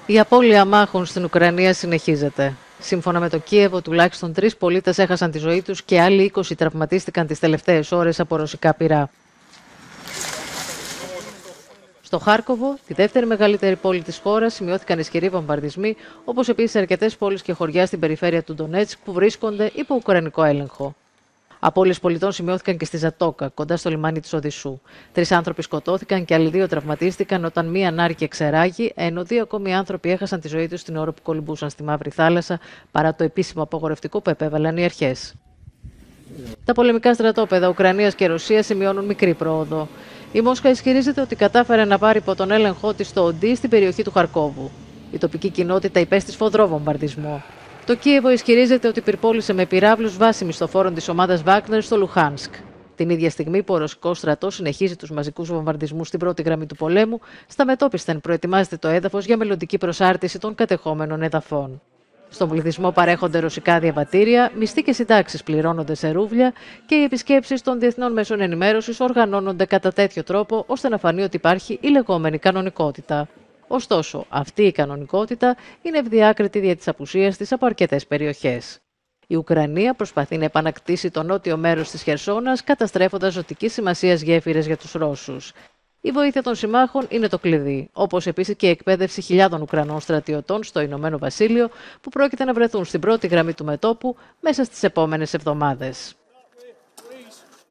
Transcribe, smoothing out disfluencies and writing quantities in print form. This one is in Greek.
Η απώλεια αμάχων στην Ουκρανία συνεχίζεται. Σύμφωνα με το Κίεβο, τουλάχιστον 3 πολίτες έχασαν τη ζωή τους και άλλοι 20 τραυματίστηκαν τις τελευταίες ώρες από ρωσικά πυρά. Στο Χάρκοβο, τη δεύτερη μεγαλύτερη πόλη της χώρας, σημειώθηκαν ισχυροί βομβαρδισμοί, όπως επίσης σε αρκετές πόλεις και χωριά στην περιφέρεια του Ντονέτσκ που βρίσκονται υπό ουκρανικό έλεγχο. Απώλειες πολιτών σημειώθηκαν και στη Ζατόκα, κοντά στο λιμάνι της Οδυσσού. 3 άνθρωποι σκοτώθηκαν και άλλοι 2 τραυματίστηκαν όταν μία ανάρκη εξεράγη, ενώ 2 ακόμη άνθρωποι έχασαν τη ζωή τους την ώρα που κολυμπούσαν στη Μαύρη Θάλασσα, παρά το επίσημο απαγορευτικό που επέβαλαν οι αρχές. Τα πολεμικά στρατόπεδα Ουκρανίας και Ρωσίας σημειώνουν μικρή πρόοδο. Η Μόσχα ισχυρίζεται ότι κατάφερε να πάρει υπό τον έλεγχό της το Οντί στην περιοχή του Χαρκόβου. Η τοπική κοινότητα υπέστη σφοδρό βομβαρδισμό. Το Κίεβο ισχυρίζεται ότι πυρπόλησε με πυράβλους βάση μισθοφόρων της ομάδας Βάγνερ στο Λουχάνσκ. Την ίδια στιγμή που ο ρωσικός στρατός συνεχίζει τους μαζικούς βομβαρδισμούς στην πρώτη γραμμή του πολέμου, στα μετώπισθεν προετοιμάζεται το έδαφος για μελλοντική προσάρτηση των κατεχόμενων εδαφών. Στον πληθυσμό παρέχονται ρωσικά διαβατήρια, μισθοί και συντάξεις πληρώνονται σε ρούβλια και οι επισκέψεις των διεθνών μέσων ενημέρωσης οργανώνονται κατά τέτοιο τρόπο ώστε να φανεί ότι υπάρχει η λεγόμενη κανονικότητα. Ωστόσο, αυτή η κανονικότητα είναι ευδιάκριτη δια της απουσίας της από αρκετές περιοχές. Η Ουκρανία προσπαθεί να επανακτήσει το νότιο μέρος της Χερσόνας, καταστρέφοντας ζωτικής σημασίας γέφυρες για τους Ρώσους. Η βοήθεια των συμμάχων είναι το κλειδί, όπως επίσης και η εκπαίδευση χιλιάδων Ουκρανών στρατιωτών στο Ηνωμένο Βασίλειο, που πρόκειται να βρεθούν στην πρώτη γραμμή του μετώπου μέσα στις επόμενες εβδομάδες.